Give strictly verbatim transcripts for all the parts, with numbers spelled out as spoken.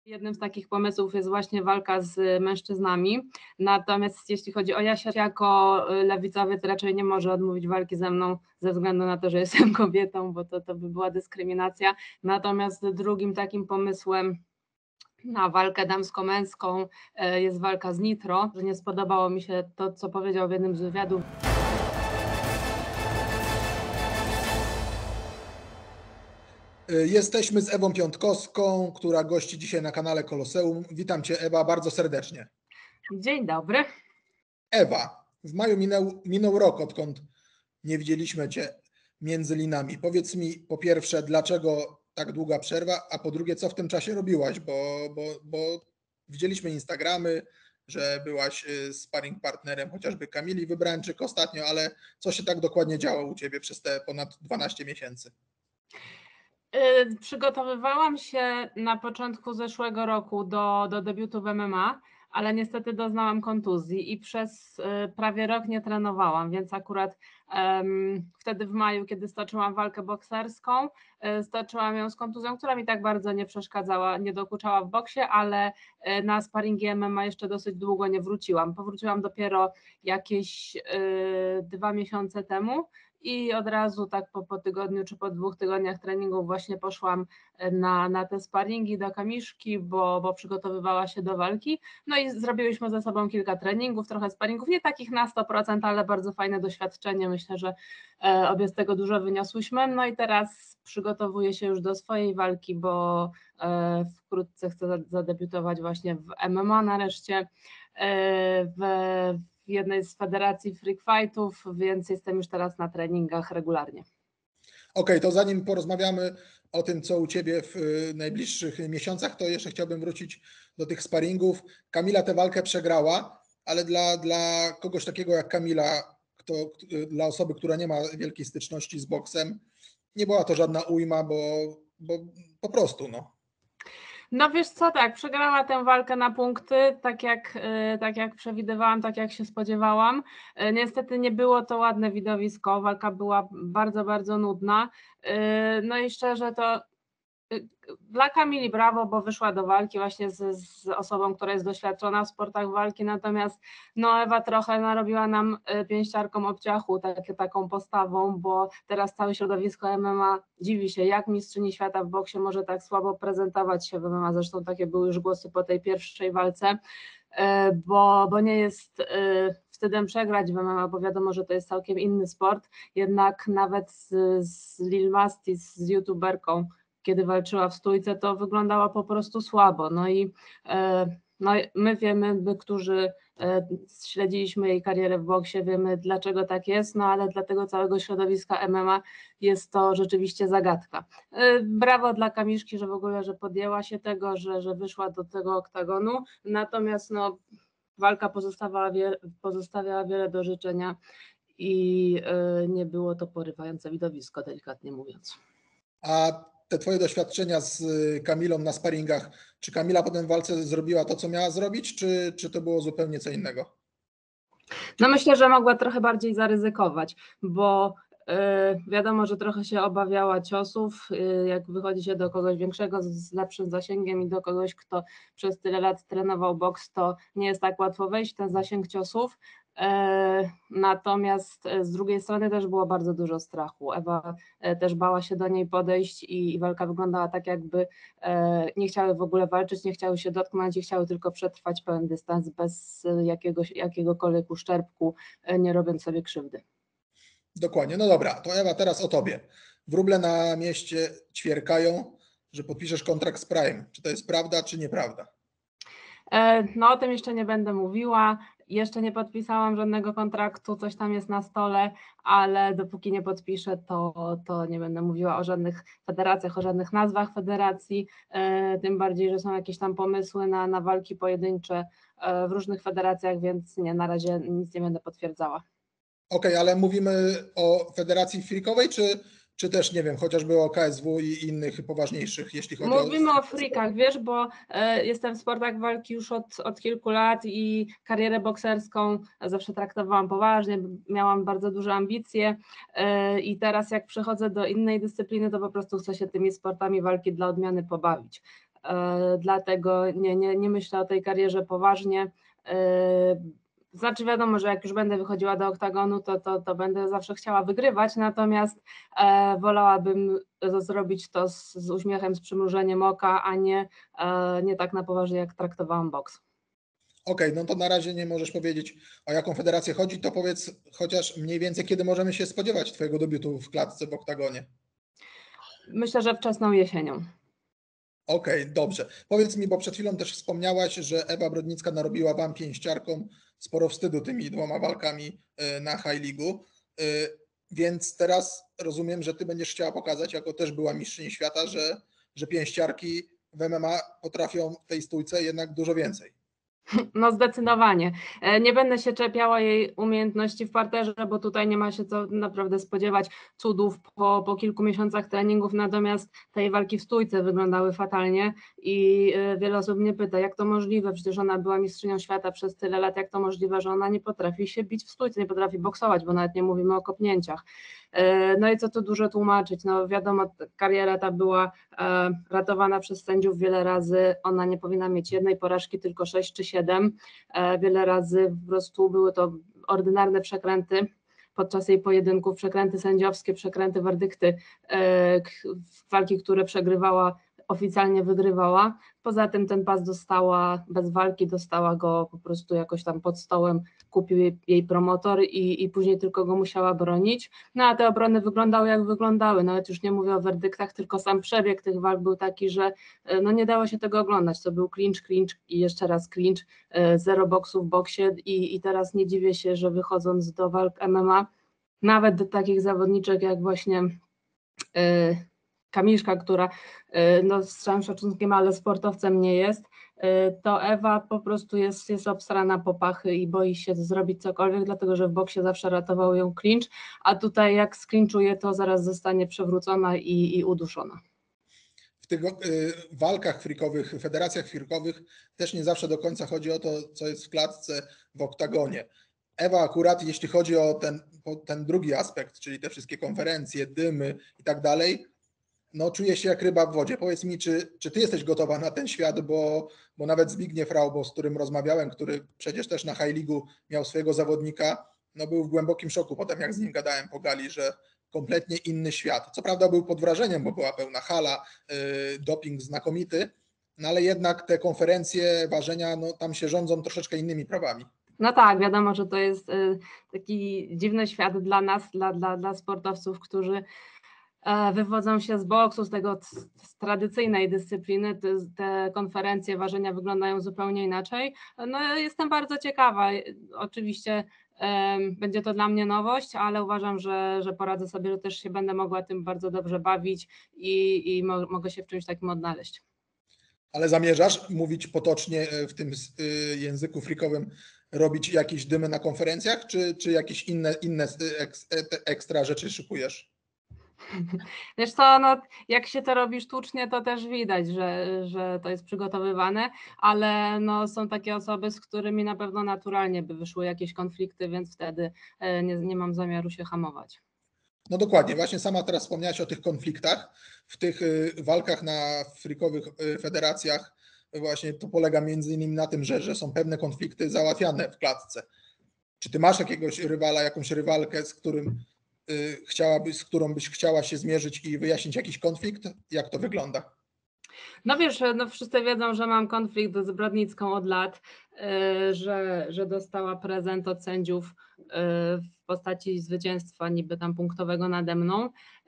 Jednym z takich pomysłów jest właśnie walka z mężczyznami, natomiast jeśli chodzi o Jasię, jako lewicowiec raczej nie może odmówić walki ze mną ze względu na to, że jestem kobietą, bo to, to by była dyskryminacja. Natomiast drugim takim pomysłem na walkę damsko-męską jest walka z Nitro, że nie spodobało mi się to, co powiedział w jednym z wywiadów. Jesteśmy z Ewą Piątkowską, która gości dzisiaj na kanale Koloseum. Witam Cię, Ewa, bardzo serdecznie. Dzień dobry. Ewa, w maju minął, minął rok, odkąd nie widzieliśmy Cię między linami. Powiedz mi po pierwsze, dlaczego tak długa przerwa, a po drugie, co w tym czasie robiłaś, bo, bo, bo widzieliśmy Instagramy, że byłaś sparring partnerem chociażby Kamili Wybrańczyk ostatnio, ale co się tak dokładnie działo u Ciebie przez te ponad dwanaście miesięcy? Przygotowywałam się na początku zeszłego roku do, do debiutu w M M A, ale niestety doznałam kontuzji i przez prawie rok nie trenowałam, więc akurat um, wtedy w maju, kiedy stoczyłam walkę bokserską, stoczyłam ją z kontuzją, która mi tak bardzo nie przeszkadzała, nie dokuczała w boksie, ale na sparingi M M A jeszcze dosyć długo nie wróciłam. Powróciłam dopiero jakieś y, dwa miesiące temu. I od razu tak po, po tygodniu czy po dwóch tygodniach treningów właśnie poszłam na, na te sparingi do Kamiszki, bo, bo przygotowywała się do walki. No i zrobiłyśmy ze sobą kilka treningów, trochę sparingów, nie takich na sto procent, ale bardzo fajne doświadczenie. Myślę, że e, obie z tego dużo wyniosłyśmy. No i teraz przygotowuję się już do swojej walki, bo e, wkrótce chcę zadebiutować właśnie w M M A nareszcie. E, w, w jednej z federacji freak fightów, więc jestem już teraz na treningach regularnie. Okej, okay, to zanim porozmawiamy o tym, co u Ciebie w najbliższych miesiącach, to jeszcze chciałbym wrócić do tych sparingów. Kamila tę walkę przegrała, ale dla, dla kogoś takiego jak Kamila, kto, dla osoby, która nie ma wielkiej styczności z boksem, nie była to żadna ujma, bo, bo po prostu no. No wiesz co, tak, przegrała tę walkę na punkty, tak jak, tak jak przewidywałam, tak jak się spodziewałam. Niestety nie było to ładne widowisko, walka była bardzo, bardzo nudna. No i szczerze to dla Kamili brawo, bo wyszła do walki właśnie z, z osobą, która jest doświadczona w sportach walki, natomiast no Ewa trochę narobiła nam pięściarką obciachu tak, taką postawą, bo teraz całe środowisko M M A dziwi się, jak mistrzyni świata w boksie może tak słabo prezentować się w M M A, zresztą takie były już głosy po tej pierwszej walce, bo, bo nie jest wstydem przegrać w M M A, bo wiadomo, że to jest całkiem inny sport, jednak nawet z, z Lil Masti, z youtuberką, kiedy walczyła w stójce, to wyglądała po prostu słabo. No i no, my wiemy, my, którzy śledziliśmy jej karierę w boksie, wiemy, dlaczego tak jest, no ale dla tego całego środowiska M M A jest to rzeczywiście zagadka. Brawo dla Kamiszki, że w ogóle, że podjęła się tego, że, że wyszła do tego oktagonu, natomiast no, walka pozostawiała wiele, pozostawiała wiele do życzenia i nie było to porywające widowisko, delikatnie mówiąc. A te Twoje doświadczenia z Kamilą na sparingach, czy Kamila potem w walce zrobiła to, co miała zrobić, czy, czy to było zupełnie co innego? No myślę, że mogła trochę bardziej zaryzykować, bo yy, wiadomo, że trochę się obawiała ciosów, yy, jak wychodzi się do kogoś większego z lepszym zasięgiem i do kogoś, kto przez tyle lat trenował boks, to nie jest tak łatwo wejść w ten zasięg ciosów. Natomiast z drugiej strony też było bardzo dużo strachu. Ewa też bała się do niej podejść i walka wyglądała tak, jakby nie chciały w ogóle walczyć, nie chciały się dotknąć i chciały tylko przetrwać pełen dystans bez jakiegoś, jakiegokolwiek uszczerbku, nie robiąc sobie krzywdy. Dokładnie, no dobra, to Ewa, teraz o Tobie. Wróble na mieście ćwierkają, że podpiszesz kontrakt z Prime. Czy to jest prawda, czy nieprawda? No o tym jeszcze nie będę mówiła, jeszcze nie podpisałam żadnego kontraktu, coś tam jest na stole, ale dopóki nie podpiszę, to, to nie będę mówiła o żadnych federacjach, o żadnych nazwach federacji, tym bardziej, że są jakieś tam pomysły na, na walki pojedyncze w różnych federacjach, więc nie, na razie nic nie będę potwierdzała. Okej, okay, ale mówimy o federacji freakowej, czy czy też, nie wiem, chociażby o K S W i innych poważniejszych, jeśli chodzi Mówimy o... Mówimy o freakach, wiesz, bo y, jestem w sportach walki już od, od kilku lat i karierę bokserską zawsze traktowałam poważnie, miałam bardzo duże ambicje y, i teraz jak przechodzę do innej dyscypliny, to po prostu chcę się tymi sportami walki dla odmiany pobawić. dlatego nie, nie, nie myślę o tej karierze poważnie. Znaczy wiadomo, że jak już będę wychodziła do oktagonu, to, to, to będę zawsze chciała wygrywać, natomiast e, wolałabym zrobić to z, z uśmiechem, z przymrużeniem oka, a nie, e, nie tak na poważnie, jak traktowałam boks. Okej, okay, no to na razie nie możesz powiedzieć, o jaką federację chodzi, to powiedz chociaż mniej więcej, kiedy możemy się spodziewać twojego debiutu w klatce w oktagonie. Myślę, że wczesną jesienią. Okej, okay, dobrze. Powiedz mi, bo przed chwilą też wspomniałaś, że Ewa Brodnicka narobiła wam pięściarkom sporo wstydu tymi dwoma walkami na High League'u, więc teraz rozumiem, że ty będziesz chciała pokazać, jako też była mistrzyni świata, że, że pięściarki w M M A potrafią w tej stójce jednak dużo więcej. No zdecydowanie. Nie będę się czepiała jej umiejętności w parterze, bo tutaj nie ma się co naprawdę spodziewać cudów po, po kilku miesiącach treningów, natomiast tej walki w stójce wyglądały fatalnie i wiele osób mnie pyta, jak to możliwe, przecież ona była mistrzynią świata przez tyle lat, jak to możliwe, że ona nie potrafi się bić w stójce, nie potrafi boksować, bo nawet nie mówimy o kopnięciach. No i co tu dużo tłumaczyć, no wiadomo, kariera ta była ratowana przez sędziów wiele razy, ona nie powinna mieć jednej porażki, tylko sześć czy siedem, wiele razy po prostu były to ordynarne przekręty podczas jej pojedynków, przekręty sędziowskie, przekręty werdykty, walki, które przegrywała, oficjalnie wygrywała. Poza tym ten pas dostała bez walki, dostała go po prostu jakoś tam pod stołem, kupił jej, jej promotor i, i później tylko go musiała bronić. No a te obrony wyglądały jak wyglądały, nawet już nie mówię o werdyktach, tylko sam przebieg tych walk był taki, że no nie dało się tego oglądać, to był clinch, clinch i jeszcze raz clinch, zero boksu w boksie i, i teraz nie dziwię się, że wychodząc do walk M M A, nawet do takich zawodniczek jak właśnie yy, Kamiszka, która no, z całym szacunkiem, ale sportowcem nie jest, to Ewa po prostu jest, jest obsrana po pachy i boi się zrobić cokolwiek, dlatego że w boksie zawsze ratował ją clinch, a tutaj jak sklinczuje, to zaraz zostanie przewrócona i, i uduszona. W tych y, walkach frikowych, federacjach frikowych też nie zawsze do końca chodzi o to, co jest w klatce w oktagonie. Ewa akurat, jeśli chodzi o ten, o ten drugi aspekt, czyli te wszystkie konferencje, dymy i tak dalej, no czuję się jak ryba w wodzie. Powiedz mi, czy, czy ty jesteś gotowa na ten świat, bo, bo nawet Zbigniew Raubo, z którym rozmawiałem, który przecież też na High League'u miał swojego zawodnika, no był w głębokim szoku potem, jak z nim gadałem po gali, że kompletnie inny świat. Co prawda był pod wrażeniem, bo była pełna hala, yy, doping znakomity, no ale jednak te konferencje, ważenia, no tam się rządzą troszeczkę innymi prawami. No tak, wiadomo, że to jest y, taki dziwny świat dla nas, dla, dla, dla sportowców, którzy wywodzą się z boksu, z tego z tradycyjnej dyscypliny, te, te konferencje, ważenia wyglądają zupełnie inaczej. No jestem bardzo ciekawa, oczywiście um, będzie to dla mnie nowość, ale uważam, że, że poradzę sobie, że też się będę mogła tym bardzo dobrze bawić i, i mo mogę się w czymś takim odnaleźć. Ale zamierzasz mówić potocznie w tym języku frikowym, robić jakieś dymy na konferencjach, czy, czy jakieś inne, inne ekstra rzeczy szykujesz? Wiesz co, no, jak się to robi sztucznie, to też widać, że, że to jest przygotowywane, ale no, są takie osoby, z którymi na pewno naturalnie by wyszły jakieś konflikty, więc wtedy nie, nie mam zamiaru się hamować. No dokładnie, właśnie sama teraz wspomniałaś o tych konfliktach. W tych walkach na frikowych federacjach właśnie to polega między innymi na tym, że, że są pewne konflikty załatwiane w klatce. Czy ty masz jakiegoś rywala, jakąś rywalkę, z którym chciałabyś, z którą byś chciała się zmierzyć i wyjaśnić jakiś konflikt? Jak to wygląda? No wiesz, no wszyscy wiedzą, że mam konflikt z Brodnicką od lat, że, że dostała prezent od sędziów w postaci zwycięstwa niby tam punktowego nade mną.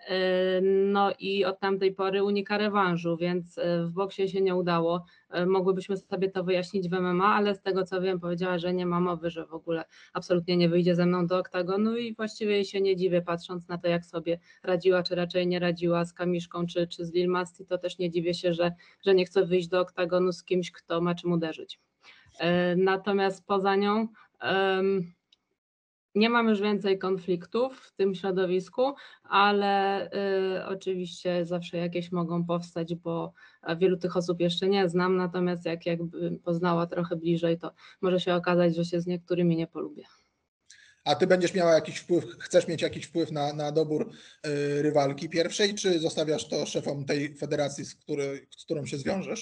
No i od tamtej pory unika rewanżu, więc w boksie się nie udało. Mogłybyśmy sobie to wyjaśnić w M M A, ale z tego co wiem, powiedziała, że nie ma mowy, że w ogóle absolutnie nie wyjdzie ze mną do oktagonu i właściwie jej się nie dziwię, patrząc na to, jak sobie radziła, czy raczej nie radziła z Kamiszką, czy, czy z Lil Masti, to też nie dziwię się, że, że nie chce wyjść do oktagonu z kimś, kto ma czym uderzyć. Natomiast poza nią um, nie mam już więcej konfliktów w tym środowisku, ale y, oczywiście zawsze jakieś mogą powstać, bo wielu tych osób jeszcze nie znam, natomiast jak jakby poznała trochę bliżej, to może się okazać, że się z niektórymi nie polubię. A ty będziesz miała jakiś wpływ, chcesz mieć jakiś wpływ na, na dobór y, rywalki pierwszej, czy zostawiasz to szefom tej federacji, z, który, z którą się zwiążesz?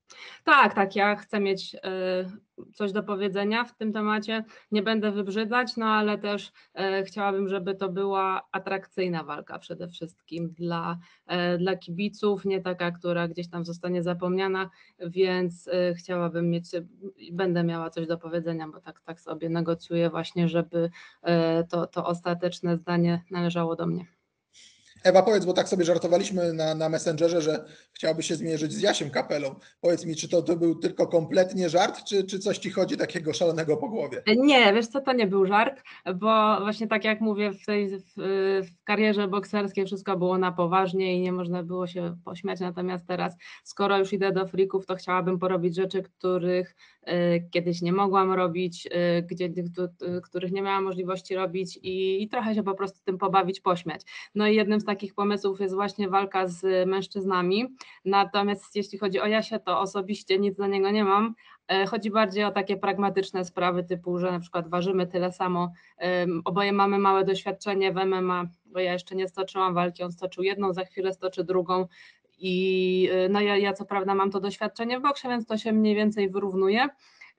Tak, tak, ja chcę mieć y, coś do powiedzenia w tym temacie. Nie będę wybrzydzać, no ale też y, chciałabym, żeby to była atrakcyjna walka przede wszystkim dla, y, dla kibiców, nie taka, która gdzieś tam zostanie zapomniana, więc y, chciałabym mieć, będę miała coś do powiedzenia, bo tak, tak sobie negocjuję właśnie, żeby y, to, to ostateczne zdanie należało do mnie. Ewa, powiedz, bo tak sobie żartowaliśmy na, na Messengerze, że chciałby się zmierzyć z Jasiem Kapelą. Powiedz mi, czy to, to był tylko kompletnie żart, czy, czy coś ci chodzi takiego szalonego po głowie? Nie, wiesz co, to nie był żart, bo właśnie tak jak mówię, w tej w, w karierze bokserskiej wszystko było na poważnie i nie można było się pośmiać, natomiast teraz, skoro już idę do frików, to chciałabym porobić rzeczy, których y, kiedyś nie mogłam robić, y, gdzie, y, których nie miałam możliwości robić i, i trochę się po prostu tym pobawić, pośmiać. No i jednym z takich pomysłów jest właśnie walka z mężczyznami, natomiast jeśli chodzi o Jasia, to osobiście nic do niego nie mam. Chodzi bardziej o takie pragmatyczne sprawy typu, że na przykład ważymy tyle samo, oboje mamy małe doświadczenie w M M A, bo ja jeszcze nie stoczyłam walki, on stoczył jedną, za chwilę stoczy drugą i no ja, ja co prawda mam to doświadczenie w boksie, więc to się mniej więcej wyrównuje.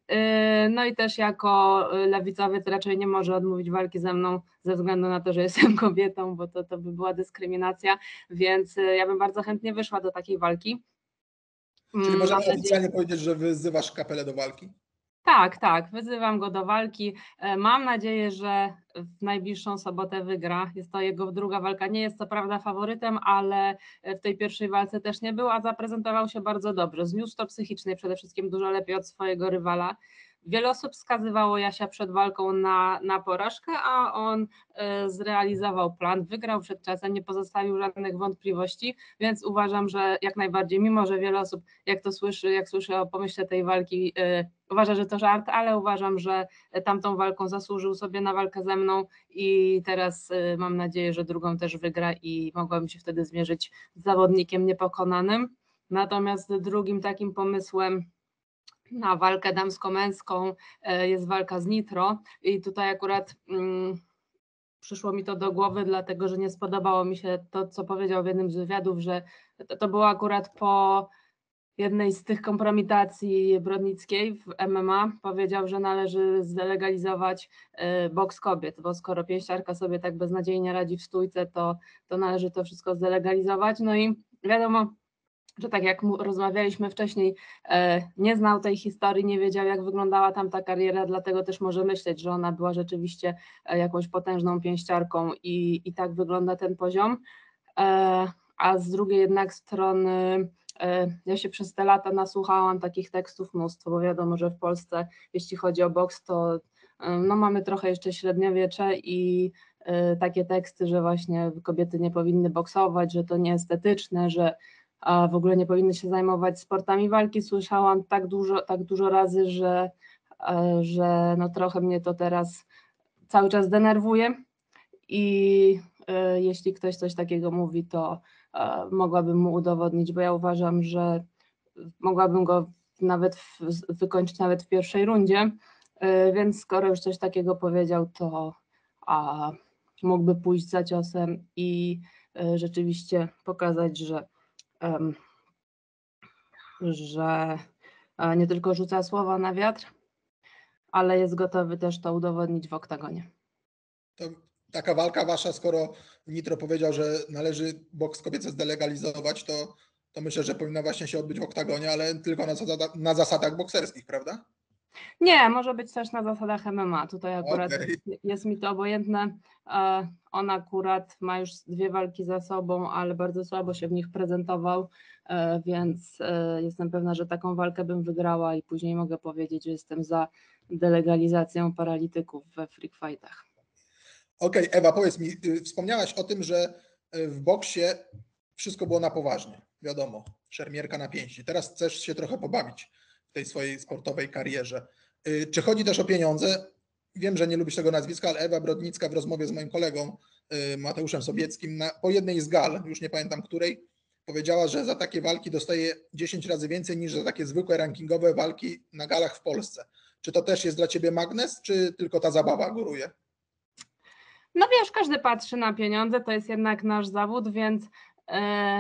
No i też jako lewicowiec raczej nie może odmówić walki ze mną ze względu na to, że jestem kobietą, bo to, to by była dyskryminacja, więc ja bym bardzo chętnie wyszła do takiej walki. Czyli Mam możemy nadzieję, oficjalnie powiedzieć, że wyzywasz Kapelę do walki? Tak, tak, wyzywam go do walki. Mam nadzieję, że w najbliższą sobotę wygra. Jest to jego druga walka. Nie jest co prawda faworytem, ale w tej pierwszej walce też nie był, a zaprezentował się bardzo dobrze. Zniósł to psychicznie przede wszystkim dużo lepiej od swojego rywala. Wiele osób wskazywało Jasia przed walką na, na porażkę, a on y, zrealizował plan, wygrał przed czasem, nie pozostawił żadnych wątpliwości, więc uważam, że jak najbardziej, mimo że wiele osób, jak to słyszy, jak słyszy o pomyśle tej walki, y, uważa, że to żart, ale uważam, że tamtą walką zasłużył sobie na walkę ze mną i teraz y, mam nadzieję, że drugą też wygra i mogłabym się wtedy zmierzyć z zawodnikiem niepokonanym. Natomiast drugim takim pomysłem na walkę damsko-męską jest walka z Nitro i tutaj akurat mm, przyszło mi to do głowy, dlatego że nie spodobało mi się to, co powiedział w jednym z wywiadów, że to, to było akurat po jednej z tych kompromitacji Brodnickiej w M M A. Powiedział, że należy zdelegalizować boks kobiet, bo skoro pięściarka sobie tak beznadziejnie radzi w stójce, to, to należy to wszystko zdelegalizować. No i wiadomo, że tak jak rozmawialiśmy wcześniej, nie znał tej historii, nie wiedział, jak wyglądała tam ta kariera, dlatego też może myśleć, że ona była rzeczywiście jakąś potężną pięściarką i, i tak wygląda ten poziom. A z drugiej jednak strony ja się przez te lata nasłuchałam takich tekstów mnóstwo, bo wiadomo, że w Polsce, jeśli chodzi o boks, to no, mamy trochę jeszcze średniowiecze i takie teksty, że właśnie kobiety nie powinny boksować, że to nieestetyczne, że a w ogóle nie powinny się zajmować sportami walki. Słyszałam tak dużo, tak dużo razy, że, że no trochę mnie to teraz cały czas denerwuje i y, jeśli ktoś coś takiego mówi, to y, mogłabym mu udowodnić, bo ja uważam, że mogłabym go nawet w, wykończyć nawet w pierwszej rundzie, y, więc skoro już coś takiego powiedział, to a, mógłby pójść za ciosem i y, rzeczywiście pokazać, że Um, że nie tylko rzuca słowa na wiatr, ale jest gotowy też to udowodnić w oktagonie. To taka walka wasza, skoro Nitro powiedział, że należy boks kobiecy zdelegalizować, to, to myślę, że powinna właśnie się odbyć w oktagonie, ale tylko na, zasada, na zasadach bokserskich, prawda? Nie, może być też na zasadach M M A. Tutaj akurat Okay. jest mi to obojętne. On akurat ma już dwie walki za sobą, ale bardzo słabo się w nich prezentował, więc jestem pewna, że taką walkę bym wygrała i później mogę powiedzieć, że jestem za delegalizacją paralityków we freak fightach. Okej, okay, Ewa, powiedz mi, wspomniałaś o tym, że w boksie wszystko było na poważnie. Wiadomo, szermierka na pięści. Teraz chcesz się trochę pobawić w tej swojej sportowej karierze. Czy chodzi też o pieniądze? Wiem, że nie lubisz tego nazwiska, ale Ewa Brodnicka w rozmowie z moim kolegą Mateuszem Sobieckim na, po jednej z gal, już nie pamiętam której, powiedziała, że za takie walki dostaje dziesięć razy więcej niż za takie zwykłe rankingowe walki na galach w Polsce. Czy to też jest dla ciebie magnes, czy tylko ta zabawa góruje? No wiesz, każdy patrzy na pieniądze, to jest jednak nasz zawód, więc yy,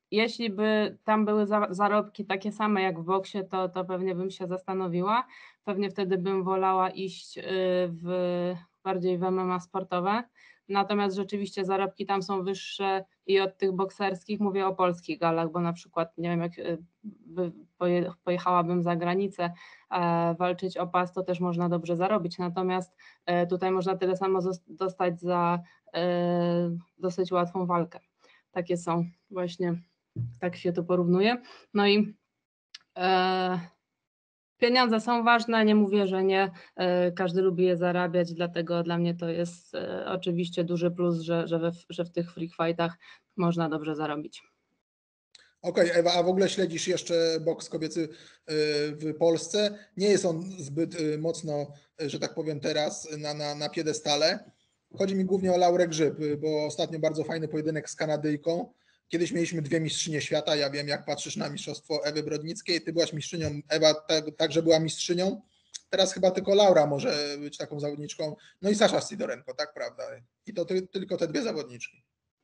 jeśli by tam były za, zarobki takie same jak w boksie, to, to pewnie bym się zastanowiła. Pewnie wtedy bym wolała iść w bardziej w M M A sportowe. Natomiast rzeczywiście zarobki tam są wyższe i od tych bokserskich, mówię o polskich galach, bo na przykład nie wiem, jak pojechałabym za granicę walczyć o pas, to też można dobrze zarobić. Natomiast tutaj można tyle samo dostać za dosyć łatwą walkę. Takie są właśnie, tak się to porównuje. No i e, pieniądze są ważne, nie mówię, że nie, e, każdy lubi je zarabiać, dlatego dla mnie to jest e, oczywiście duży plus, że, że, we, że w tych free fightach można dobrze zarobić. Okej, okay, Ewa, a w ogóle śledzisz jeszcze boks kobiecy w Polsce? Nie jest on zbyt mocno, że tak powiem, teraz na, na, na piedestale. Chodzi mi głównie o Laurę Grzyb, bo ostatnio bardzo fajny pojedynek z Kanadyjką. Kiedyś mieliśmy dwie mistrzynie świata. Ja wiem, jak patrzysz na mistrzostwo Ewy Brodnickiej. Ty byłaś mistrzynią, Ewa także była mistrzynią. Teraz chyba tylko Laura może być taką zawodniczką. No i Sasza Sidorenko, tak, prawda? I to ty, tylko te dwie zawodniczki.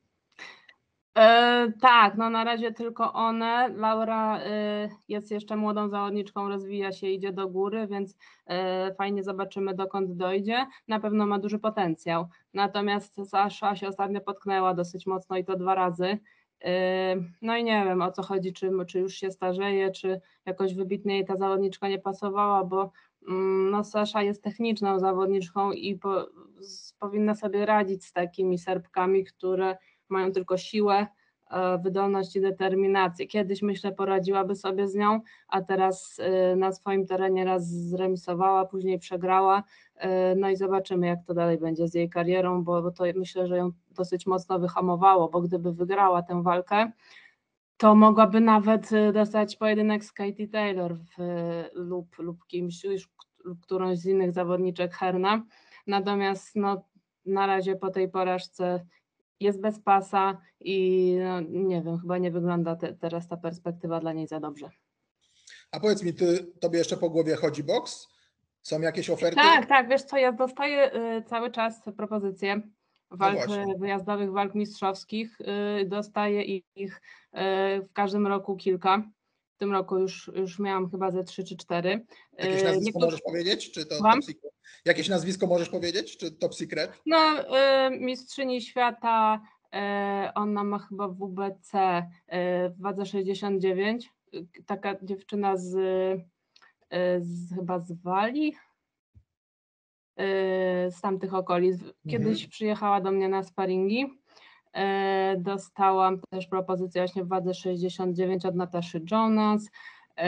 E, tak, no na razie tylko one. Laura e, jest jeszcze młodą zawodniczką, rozwija się, idzie do góry, więc e, fajnie zobaczymy, dokąd dojdzie. Na pewno ma duży potencjał. Natomiast Sasza się ostatnio potknęła dosyć mocno i to dwa razy. E, no i nie wiem, o co chodzi, czy, czy już się starzeje, czy jakoś wybitnie jej ta zawodniczka nie pasowała, bo mm, no Sasza jest techniczną zawodniczką i po, z, powinna sobie radzić z takimi Serbkami, które mają tylko siłę, wydolność i determinację. Kiedyś, myślę, poradziłaby sobie z nią, a teraz na swoim terenie raz zremisowała, później przegrała, no i zobaczymy, jak to dalej będzie z jej karierą, bo to myślę, że ją dosyć mocno wyhamowało, bo gdyby wygrała tę walkę, to mogłaby nawet dostać pojedynek z Katie Taylor w, lub, lub kimś, już którąś z innych zawodniczek Herna. Natomiast no, na razie po tej porażce jest bez pasa i no, nie wiem, chyba nie wygląda te, teraz ta perspektywa dla niej za dobrze. A powiedz mi, ty, tobie jeszcze po głowie chodzi boks? Są jakieś oferty? Tak, tak, wiesz co, ja dostaję y, cały czas propozycje walk no wyjazdowych, walk mistrzowskich, y, dostaję ich y, w każdym roku kilka. W tym roku już, już miałam chyba ze trzy czy cztery. Jakieś nazwisko Niektórzy... możesz powiedzieć? Czy to top secret? Jakieś nazwisko możesz powiedzieć? Czy top secret? No, y, mistrzyni świata, y, ona ma chyba w W B C y, w wadze sześćdziesiąt dziewięć. Y, taka dziewczyna z, y, z chyba z Walii, y, z tamtych okolic. Kiedyś mhm. przyjechała do mnie na sparingi. Y, dostałam też propozycję właśnie w wadze sześćdziesiąt dziewięć od Nataszy Jonas. Y,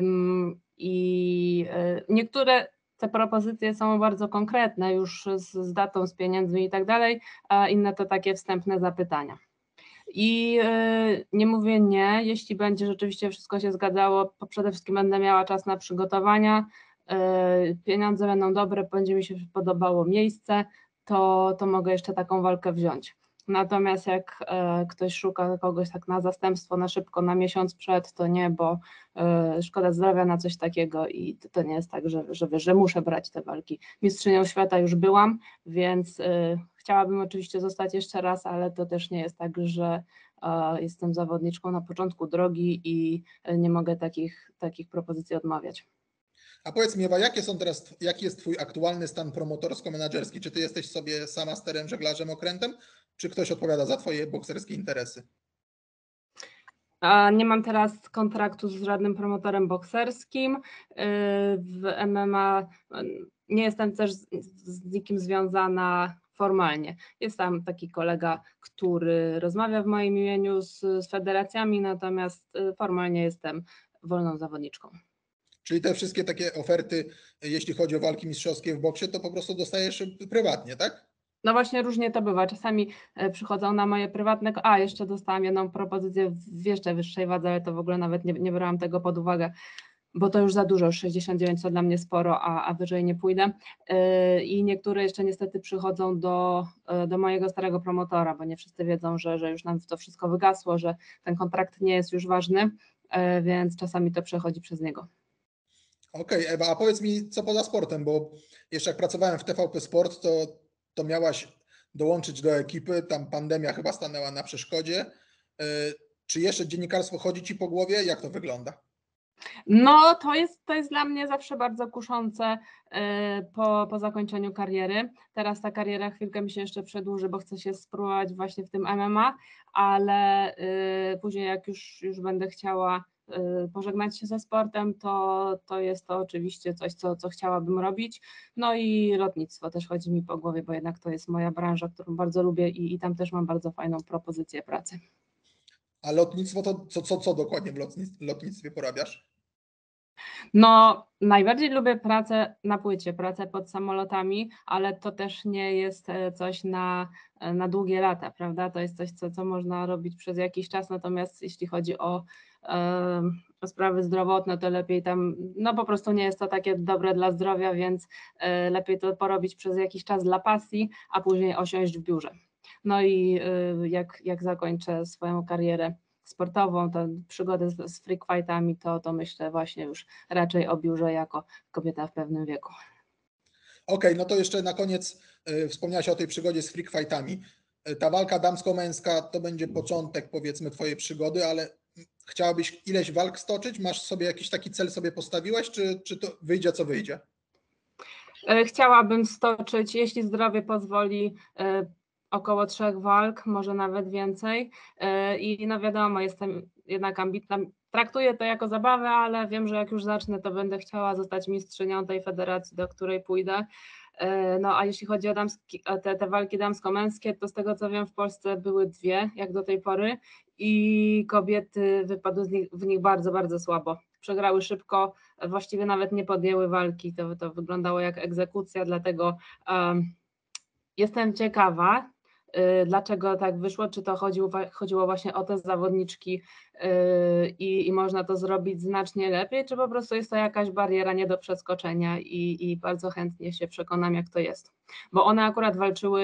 I y, niektóre te propozycje są bardzo konkretne, już z, z datą, z pieniędzmi i tak dalej, a inne to takie wstępne zapytania. I yy, nie mówię nie, jeśli będzie rzeczywiście wszystko się zgadzało, to przede wszystkim będę miała czas na przygotowania, yy, pieniądze będą dobre, będzie mi się podobało miejsce, to, to mogę jeszcze taką walkę wziąć. Natomiast jak e, ktoś szuka kogoś tak na zastępstwo, na szybko, na miesiąc przed, to nie, bo e, szkoda zdrowia na coś takiego i to, to nie jest tak, że, że, że muszę brać te walki. Mistrzynią świata już byłam, więc e, chciałabym oczywiście zostać jeszcze raz, ale to też nie jest tak, że e, jestem zawodniczką na początku drogi i nie mogę takich, takich propozycji odmawiać. A powiedz mi, Ewa, jakie są teraz, jaki jest twój aktualny stan promotorsko-menadżerski? Czy ty jesteś sobie sama sterem, żeglarzem, okrętem, czy ktoś odpowiada za twoje bokserskie interesy? Nie mam teraz kontraktu z żadnym promotorem bokserskim. W M M A nie jestem też z nikim związana formalnie. Jest tam taki kolega, który rozmawia w moim imieniu z, z federacjami, natomiast formalnie jestem wolną zawodniczką. Czyli te wszystkie takie oferty, jeśli chodzi o walki mistrzowskie w boksie, to po prostu dostajesz prywatnie, tak? No właśnie różnie to bywa. Czasami przychodzą na moje prywatne, a jeszcze dostałam jedną propozycję w jeszcze wyższej wadze, ale to w ogóle nawet nie, nie brałam tego pod uwagę, bo to już za dużo, sześćdziesiąt dziewięć to dla mnie sporo, a, a wyżej nie pójdę. I niektóre jeszcze niestety przychodzą do, do mojego starego promotora, bo nie wszyscy wiedzą, że, że już nam to wszystko wygasło, że ten kontrakt nie jest już ważny, więc czasami to przechodzi przez niego. Okej, okay, Ewa, a powiedz mi, co poza sportem, bo jeszcze jak pracowałem w T V P Sport, to, to miałaś dołączyć do ekipy, tam pandemia chyba stanęła na przeszkodzie. czy jeszcze dziennikarstwo chodzi ci po głowie? Jak to wygląda? No, to jest, to jest dla mnie zawsze bardzo kuszące po, po zakończeniu kariery. Teraz ta kariera chwilkę mi się jeszcze przedłuży, bo chcę się spróbować właśnie w tym M M A, ale później jak już, już będę chciała pożegnać się ze sportem, to, to jest to oczywiście coś, co, co chciałabym robić. No i lotnictwo też chodzi mi po głowie, bo jednak to jest moja branża, którą bardzo lubię i, i tam też mam bardzo fajną propozycję pracy. A lotnictwo to co, co, co dokładnie w lotnictwie, lotnictwie porabiasz? No, najbardziej lubię pracę na płycie, pracę pod samolotami, ale to też nie jest coś na, na długie lata, prawda? To jest coś, co, co można robić przez jakiś czas, natomiast jeśli chodzi o, o sprawy zdrowotne, to lepiej tam, no po prostu nie jest to takie dobre dla zdrowia, więc lepiej to porobić przez jakiś czas dla pasji, a później osiąść w biurze. No i jak, jak zakończę swoją karierę sportową, tę przygodę z, z freak fightami, to, to myślę właśnie już raczej o biurze jako kobieta w pewnym wieku. Okej, okay, no to jeszcze na koniec y, wspomniałaś o tej przygodzie z freak fightami. Y, ta walka damsko-męska to będzie początek, powiedzmy, twojej przygody, ale chciałabyś ileś walk stoczyć? Masz sobie jakiś taki cel sobie postawiłaś, czy, czy to wyjdzie co wyjdzie? Chciałabym stoczyć, jeśli zdrowie pozwoli, około trzech walk, może nawet więcej. I no wiadomo, jestem jednak ambitna. Traktuję to jako zabawę, ale wiem, że jak już zacznę, to będę chciała zostać mistrzynią tej federacji, do której pójdę. No a jeśli chodzi o, damski, o te, te walki damsko-męskie, to z tego co wiem, w Polsce były dwie, jak do tej pory, i kobiety wypadły z nich, w nich bardzo, bardzo słabo. Przegrały szybko, właściwie nawet nie podjęły walki, to, to wyglądało jak egzekucja, dlatego um, jestem ciekawa, y, dlaczego tak wyszło, czy to chodziło, chodziło właśnie o te zawodniczki y, i, i można to zrobić znacznie lepiej, czy po prostu jest to jakaś bariera nie do przeskoczenia i, i bardzo chętnie się przekonam, jak to jest, bo one akurat walczyły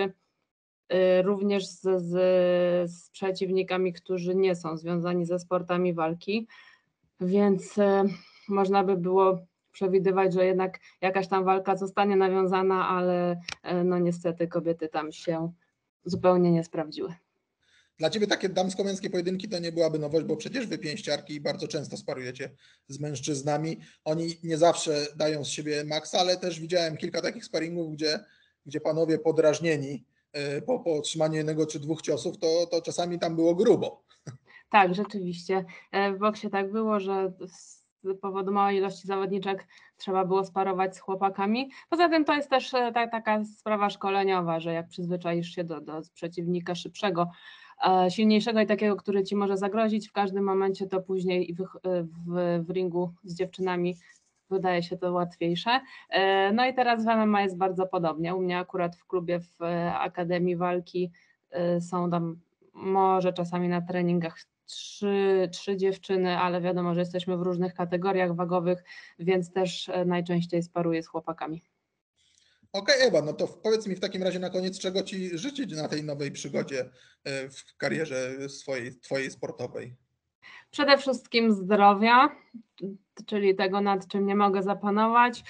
y, również z, z, z przeciwnikami, którzy nie są związani ze sportami walki, więc y, można by było przewidywać, że jednak jakaś tam walka zostanie nawiązana, ale no niestety kobiety tam się zupełnie nie sprawdziły. Dla ciebie takie damsko-męskie pojedynki to nie byłaby nowość, bo przecież wy pięściarki bardzo często sparujecie z mężczyznami. Oni nie zawsze dają z siebie maksa, ale też widziałem kilka takich sparingów, gdzie, gdzie panowie podrażnieni po, po otrzymaniu jednego czy dwóch ciosów, to, to czasami tam było grubo. Tak, rzeczywiście. W boksie tak było, że z powodu małej ilości zawodniczek trzeba było sparować z chłopakami. Poza tym to jest też ta, taka sprawa szkoleniowa, że jak przyzwyczaisz się do, do przeciwnika szybszego, silniejszego i takiego, który ci może zagrozić w każdym momencie, to później w, w, w ringu z dziewczynami wydaje się to łatwiejsze. No i teraz w M M A jest bardzo podobnie. U mnie akurat w klubie w Akademii Walki są tam może czasami na treningach Trzy, trzy dziewczyny, ale wiadomo, że jesteśmy w różnych kategoriach wagowych, więc też najczęściej sparuję z chłopakami. Okej, okay, Ewa, no to powiedz mi w takim razie na koniec, czego ci życzyć na tej nowej przygodzie w karierze swojej, twojej sportowej? Przede wszystkim zdrowia, czyli tego, nad czym nie mogę zapanować,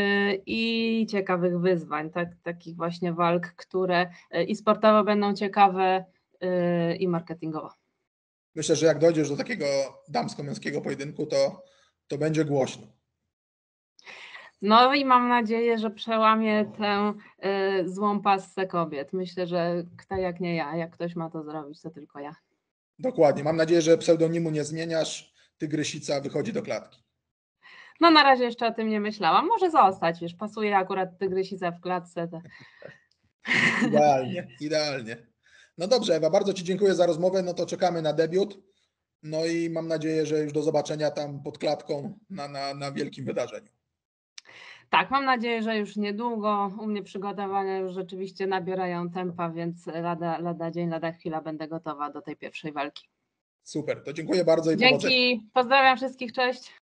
i ciekawych wyzwań, tak, takich właśnie walk, które i sportowo będą ciekawe, i marketingowo. Myślę, że jak dojdziesz do takiego damsko-męskiego pojedynku, to, to będzie głośno. No i mam nadzieję, że przełamię tę y, złą passę kobiet. Myślę, że kto jak nie ja, jak ktoś ma to zrobić, to tylko ja. Dokładnie. Mam nadzieję, że pseudonimu nie zmieniasz. Tygrysica wychodzi do klatki. No na razie jeszcze o tym nie myślałam. Może zostać, wiesz, pasuje akurat tygrysica w klatce. To... Idealnie, idealnie. No dobrze, Ewa, bardzo ci dziękuję za rozmowę. No to czekamy na debiut. No i mam nadzieję, że już do zobaczenia tam pod klatką na, na, na wielkim wydarzeniu. Tak, mam nadzieję, że już niedługo. U mnie przygotowania już rzeczywiście nabierają tempa, więc lada, lada dzień, lada chwila będę gotowa do tej pierwszej walki. Super, to dziękuję bardzo i Dzięki, powodzenia. pozdrawiam wszystkich, cześć.